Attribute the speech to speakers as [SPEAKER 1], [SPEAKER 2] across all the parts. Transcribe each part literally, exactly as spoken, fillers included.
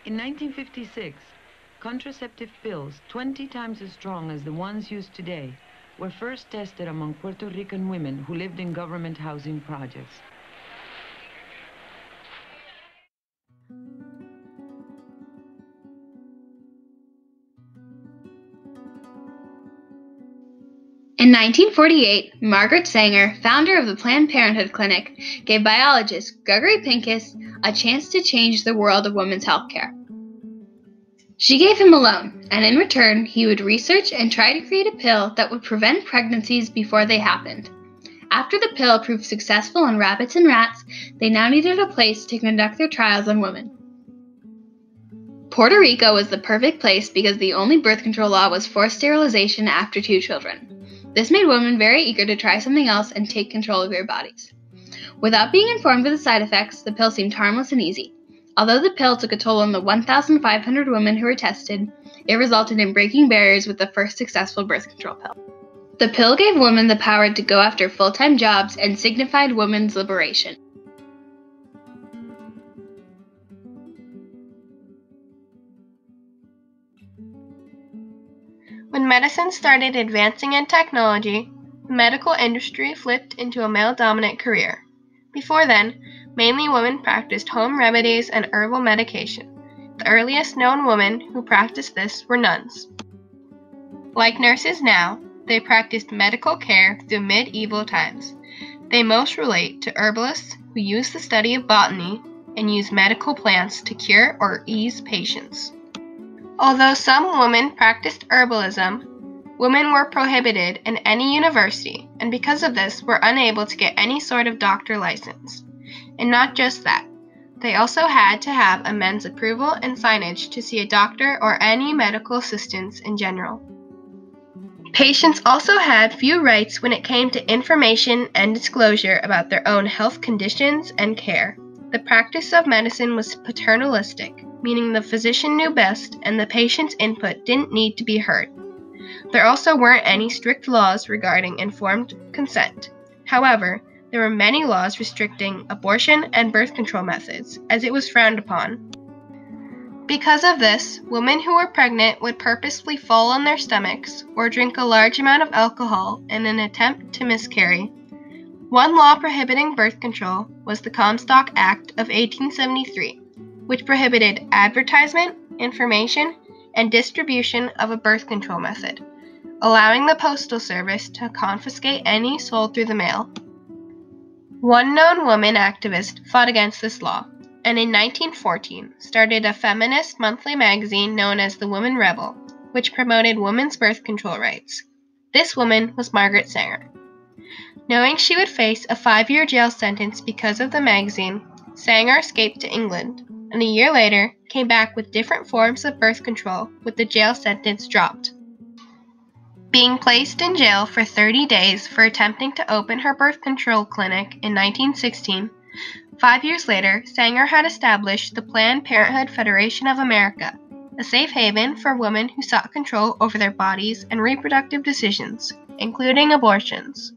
[SPEAKER 1] In nineteen fifty-six, contraceptive pills, twenty times as strong as the ones used today, were first tested among Puerto Rican women who lived in government housing projects.
[SPEAKER 2] In nineteen forty-eight, Margaret Sanger, founder of the Planned Parenthood Clinic, gave biologist Gregory Pincus a chance to change the world of women's healthcare. She gave him a loan, and in return, he would research and try to create a pill that would prevent pregnancies before they happened. After the pill proved successful on rabbits and rats, they now needed a place to conduct their trials on women. Puerto Rico was the perfect place because the only birth control law was forced sterilization after two children. This made women very eager to try something else and take control of their bodies. Without being informed of the side effects, the pill seemed harmless and easy. Although the pill took a toll on the one thousand five hundred women who were tested, it resulted in breaking barriers with the first successful birth control pill. The pill gave women the power to go after full-time jobs and signified women's liberation.
[SPEAKER 3] When medicine started advancing in technology, the medical industry flipped into a male-dominant career. Before then, mainly women practiced home remedies and herbal medication. The earliest known women who practiced this were nuns. Like nurses now, they practiced medical care through medieval times. They most relate to herbalists who use the study of botany and use medical plants to cure or ease patients. Although some women practiced herbalism, women were prohibited in any university, and because of this were unable to get any sort of doctor license. And not just that, they also had to have a men's approval and signage to see a doctor or any medical assistance in general. Patients also had few rights when it came to information and disclosure about their own health conditions and care. The practice of medicine was paternalistic, meaning the physician knew best and the patient's input didn't need to be heard. There also weren't any strict laws regarding informed consent. However, there were many laws restricting abortion and birth control methods, as it was frowned upon. Because of this, women who were pregnant would purposefully fall on their stomachs or drink a large amount of alcohol in an attempt to miscarry. One law prohibiting birth control was the Comstock Act of eighteen seventy-three, which prohibited advertisement, information, and distribution of a birth control method, allowing the Postal Service to confiscate any sold through the mail. One known woman activist fought against this law, and in nineteen fourteen started a feminist monthly magazine known as The Woman Rebel, which promoted women's birth control rights. This woman was Margaret Sanger. Knowing she would face a five-year jail sentence because of the magazine, Sanger escaped to England, and a year later came back with different forms of birth control with the jail sentence dropped. Being placed in jail for thirty days for attempting to open her birth control clinic in nineteen sixteen, five years later, Sanger had established the Planned Parenthood Federation of America, a safe haven for women who sought control over their bodies and reproductive decisions, including abortions.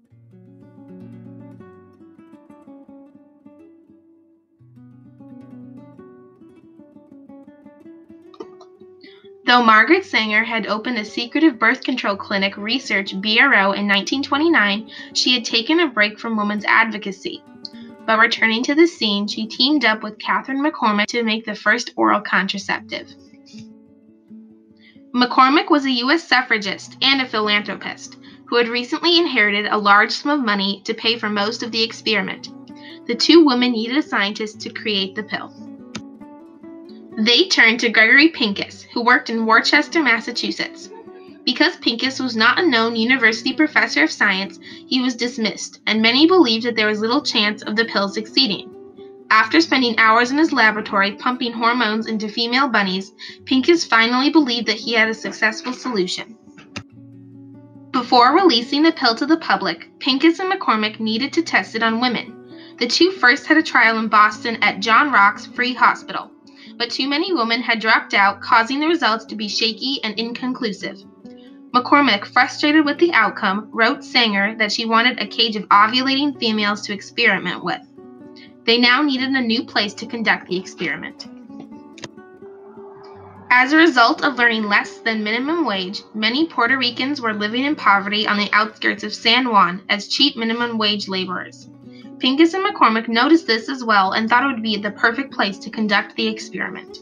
[SPEAKER 4] Though Margaret Sanger had opened a secretive birth control clinic, Research B R O, in nineteen twenty-nine, she had taken a break from women's advocacy. But returning to the scene, she teamed up with Catherine McCormick to make the first oral contraceptive. McCormick was a U S suffragist and a philanthropist who had recently inherited a large sum of money to pay for most of the experiment. The two women needed a scientist to create the pill. They turned to Gregory Pincus, who worked in Worcester, Massachusetts. Because Pincus was not a known university professor of science, he was dismissed, and many believed that there was little chance of the pill succeeding. After spending hours in his laboratory pumping hormones into female bunnies, Pincus finally believed that he had a successful solution. Before releasing the pill to the public, Pincus and McCormick needed to test it on women. The two first had a trial in Boston at John Rock's Free Hospital, but too many women had dropped out, causing the results to be shaky and inconclusive. McCormick, frustrated with the outcome, wrote Sanger that she wanted a cage of ovulating females to experiment with. They now needed a new place to conduct the experiment. As a result of learning less than minimum wage, many Puerto Ricans were living in poverty on the outskirts of San Juan as cheap minimum wage laborers. Pincus and McCormick noticed this as well and thought it would be the perfect place to conduct the experiment.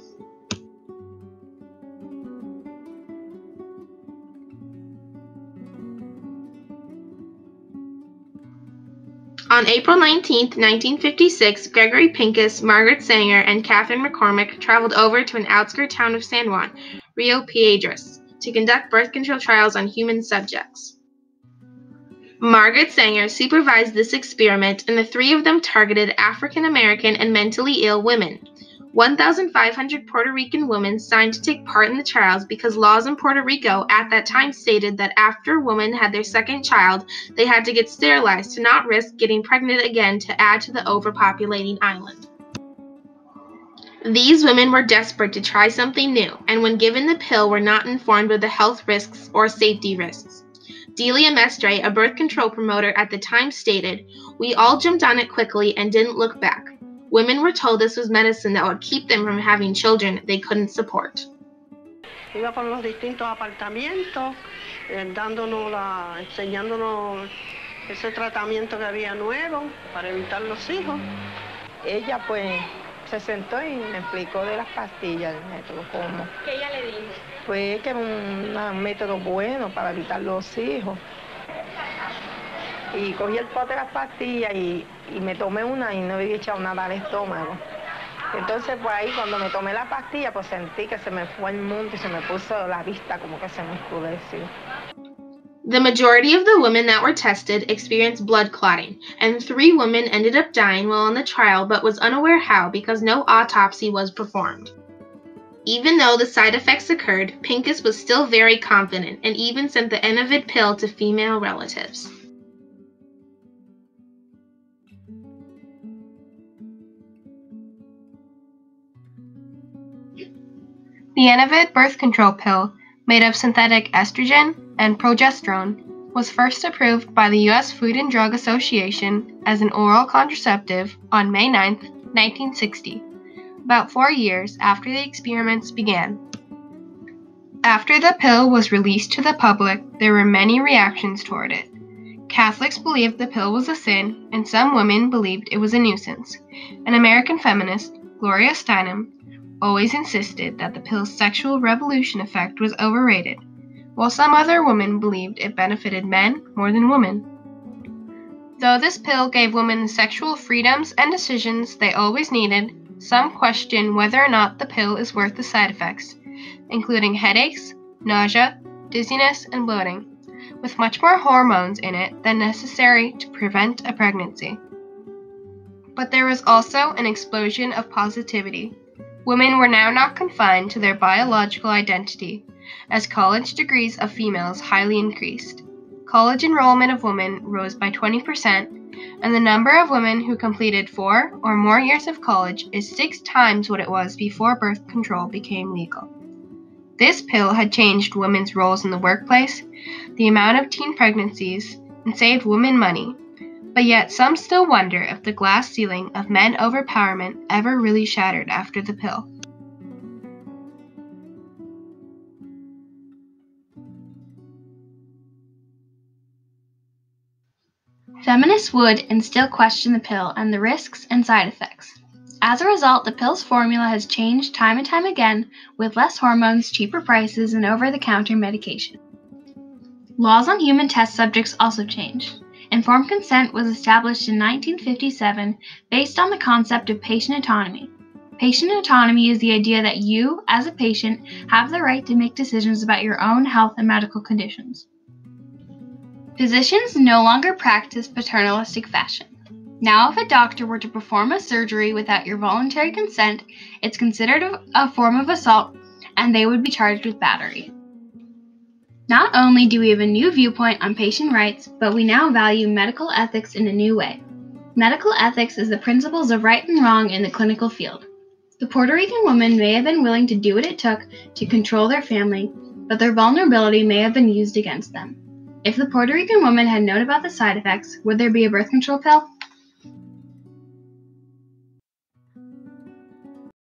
[SPEAKER 4] On April nineteenth, nineteen fifty-six, Gregory Pincus, Margaret Sanger, and Catherine McCormick traveled over to an outskirt town of San Juan, Rio Piedras, to conduct birth control trials on human subjects. Margaret Sanger supervised this experiment, and the three of them targeted African American and mentally ill women. one thousand five hundred Puerto Rican women signed to take part in the trials because laws in Puerto Rico at that time stated that after a woman had their second child, they had to get sterilized to not risk getting pregnant again to add to the overpopulating island. These women were desperate to try something new, and when given the pill were not informed of the health risks or safety risks. Delia Mestre, a birth control promoter at the time, stated, "We all jumped on it quickly and didn't look back. Women were told this was medicine that would keep them from having children they couldn't support."
[SPEAKER 5] Iba por los distintos apartamentos, eh, dándonos la, enseñándonos ese tratamiento que había nuevo para evitar los hijos.
[SPEAKER 6] Ella pues se sentó y me explicó de las pastillas, el método, cómo.
[SPEAKER 3] ¿Qué ella le dijo?
[SPEAKER 6] Pues que era un, un método bueno para evitar los hijos. Y cogí el pote de las pastillas y, y me tomé una y no había echado nada al estómago. Entonces, pues ahí cuando me tomé la pastilla, pues sentí que se me fue el mundo y se me puso la vista como que se me oscureció.
[SPEAKER 4] The majority of the women that were tested experienced blood clotting, and three women ended up dying while on the trial but was unaware how because no autopsy was performed. Even though the side effects occurred, Pincus was still very confident and even sent the Enovid pill to female relatives.
[SPEAKER 3] The Enovid birth control pill, made of synthetic estrogen and progesterone, was first approved by the U S Food and Drug Association as an oral contraceptive on May ninth, nineteen sixty, about four years after the experiments began. After the pill was released to the public, there were many reactions toward it. Catholics believed the pill was a sin, and some women believed it was a nuisance. An American feminist, Gloria Steinem, always insisted that the pill's sexual revolution effect was overrated, while some other women believed it benefited men more than women. Though this pill gave women the sexual freedoms and decisions they always needed, some question whether or not the pill is worth the side effects, including headaches, nausea, dizziness, and bloating, with much more hormones in it than necessary to prevent a pregnancy. But there was also an explosion of positivity. Women were now not confined to their biological identity, as college degrees of females highly increased. College enrollment of women rose by twenty percent, and the number of women who completed four or more years of college is six times what it was before birth control became legal. This pill had changed women's roles in the workplace, the amount of teen pregnancies, and saved women money. But yet some still wonder if the glass ceiling of men overpowerment ever really shattered after the pill.
[SPEAKER 2] Feminists would and still question the pill and the risks and side effects. As a result, the pill's formula has changed time and time again, with less hormones, cheaper prices, and over-the-counter medication. Laws on human test subjects also changed. Informed consent was established in nineteen fifty-seven based on the concept of patient autonomy. Patient autonomy is the idea that you, as a patient, have the right to make decisions about your own health and medical conditions. Physicians no longer practice paternalistic fashion. Now, if a doctor were to perform a surgery without your voluntary consent, it's considered a, a form of assault, and they would be charged with battery. Not only do we have a new viewpoint on patient rights, but we now value medical ethics in a new way. Medical ethics is the principles of right and wrong in the clinical field. The Puerto Rican woman may have been willing to do what it took to control their family, but their vulnerability may have been used against them. If the Puerto Rican woman had known about the side effects, would there be a birth control pill?